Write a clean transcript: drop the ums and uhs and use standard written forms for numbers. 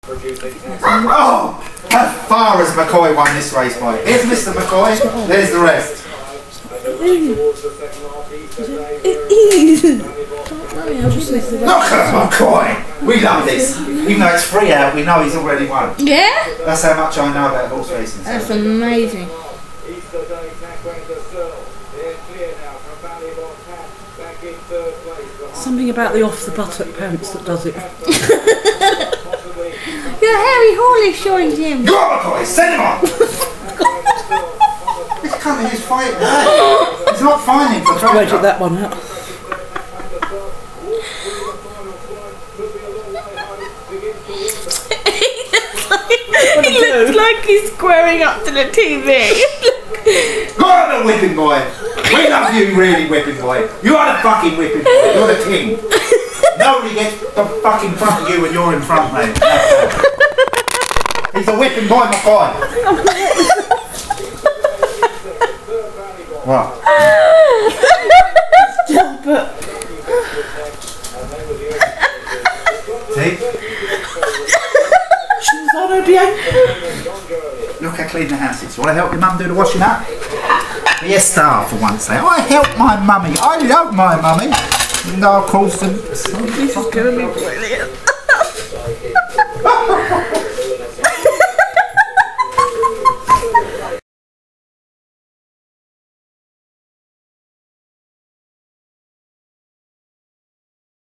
Oh! How far has McCoy won this race by? Here's Mr. McCoy, there's the rest. Look at McCoy! We love this. Even though it's free out, we know he's already won. Yeah? That's how much I know about horse racing. That's amazing. Something about the off the buttock pants that does it. Your hairy hall is showing, Jim. Go on, McCoy, send him on! This cunt is fighting. He's not fighting for trouble. Edit that one out. He looks like he's squaring up to the TV. Go on, the whipping boy. We love you, really, whipping boy. You are the fucking whipping boy. You're the king. Nobody gets the fucking front of you when you're in front, mate. He's a whipping boy, McCoy. What? Stop it. See? She's on her behind. Look how clean the house is. You want to help your mum do the washing up? Be a star for once. Say, I help my mummy. I love my mummy. No, of course. This is going to be brilliant.